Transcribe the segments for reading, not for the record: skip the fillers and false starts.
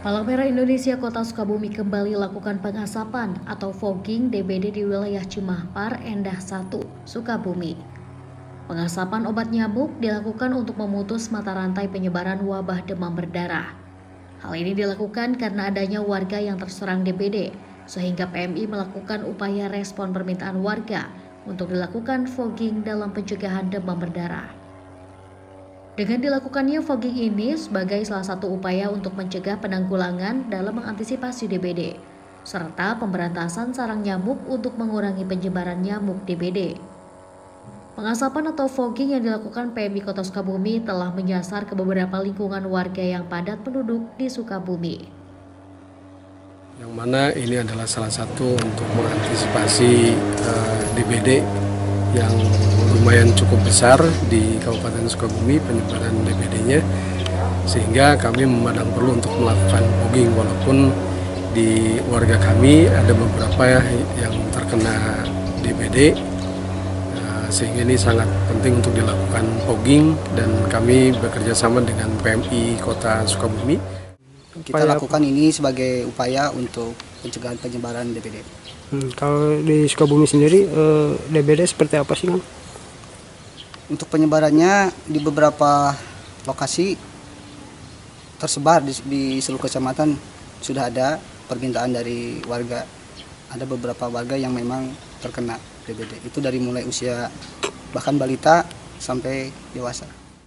Palang Merah Indonesia Kota Sukabumi kembali lakukan pengasapan atau fogging DBD di wilayah Cimampar, Endah 1, Sukabumi. Pengasapan obat nyamuk dilakukan untuk memutus mata rantai penyebaran wabah demam berdarah. Hal ini dilakukan karena adanya warga yang terserang DBD, sehingga PMI melakukan upaya respon permintaan warga untuk dilakukan fogging dalam pencegahan demam berdarah. Dengan dilakukannya fogging ini sebagai salah satu upaya untuk mencegah penanggulangan dalam mengantisipasi DBD, serta pemberantasan sarang nyamuk untuk mengurangi penyebaran nyamuk DBD. Pengasapan atau fogging yang dilakukan PMI Kota Sukabumi telah menyasar ke beberapa lingkungan warga yang padat penduduk di Sukabumi. Yang mana ini adalah salah satu untuk mengantisipasi DBD yang lumayan cukup besar di Kabupaten Sukabumi penyebaran DBD-nya, sehingga kami memandang perlu untuk melakukan fogging walaupun di warga kami ada beberapa yang terkena DBD, sehingga ini sangat penting untuk dilakukan fogging dan kami bekerja sama dengan PMI Kota Sukabumi. Kita lakukan ini sebagai upaya untuk pencegahan penyebaran DBD. Kalau di Sukabumi sendiri, DBD seperti apa sih, Kang? Untuk penyebarannya di beberapa lokasi tersebar di seluruh kecamatan sudah ada permintaan dari warga. Ada beberapa warga yang memang terkena DBD. Itu dari mulai usia bahkan balita sampai dewasa.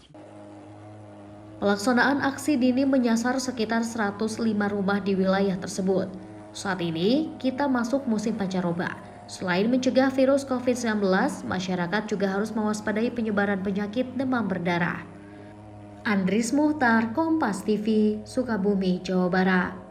Pelaksanaan aksi dini menyasar sekitar 105 rumah di wilayah tersebut. Saat ini, kita masuk musim pancaroba. Selain mencegah virus COVID-19, masyarakat juga harus mewaspadai penyebaran penyakit demam berdarah. Andris Muhtar, Kompas TV, Sukabumi, Jawa Barat.